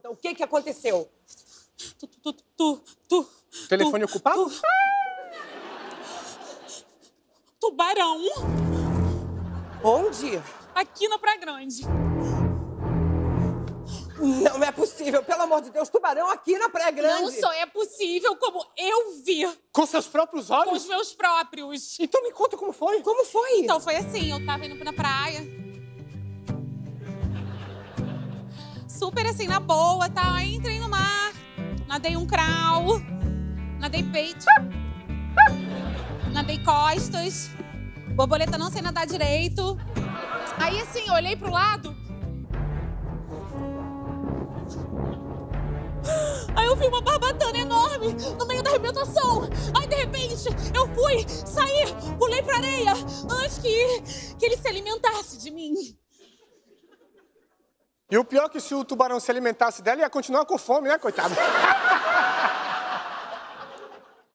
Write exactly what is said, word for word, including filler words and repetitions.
conta. O que que aconteceu? Tu, tu, tu, tu, Telefone tu, ocupado? Tu... Tubarão. Onde? Aqui na Praia Grande. Não é possível, pelo amor de Deus, tubarão aqui na Praia Grande. Não só é possível, como eu vi. Com seus próprios olhos? Com os meus próprios. Então me conta como foi. Como foi? Então, foi assim, eu tava indo na praia. Super assim, na boa, tá? Aí entrei no mar, nadei um crawl, nadei peito, nadei costas, borboleta não sei nadar direito. Aí assim, eu olhei pro lado. Aí eu vi uma barbatana enorme no meio da arrebentação. Aí, de repente, eu fui, saí, pulei pra areia antes que, que ele se alimentasse de mim. E o pior é que se o tubarão se alimentasse dela, ia continuar com fome, né, coitado?